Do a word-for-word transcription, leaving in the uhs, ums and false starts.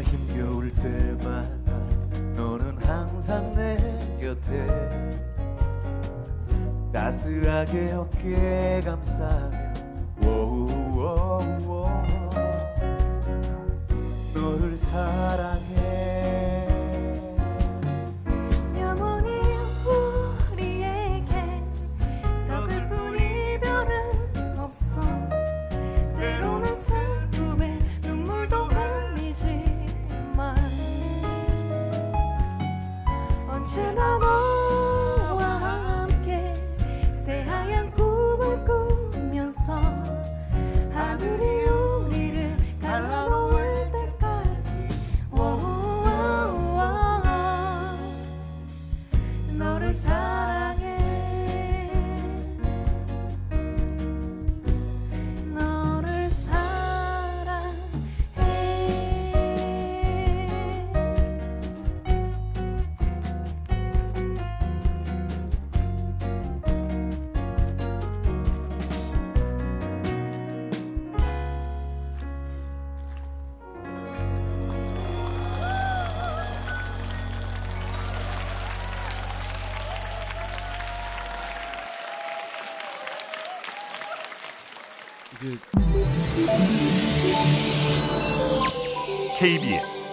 힘겨울 때마다 너는 항상 내 곁에 따스하게 어깨 감싸며 오오오오 너를 사랑해. 영원히 우리에게 서글픈 이별은 없어. 때로는 슬픔에 눈물도 흘리지만 언제나 너와 함께 새하얀 꿈을 꾸면서 하늘이 우리를 갈라놓을 때까지 오오오오 너를 사랑해. 너를 사랑해. 케이비에스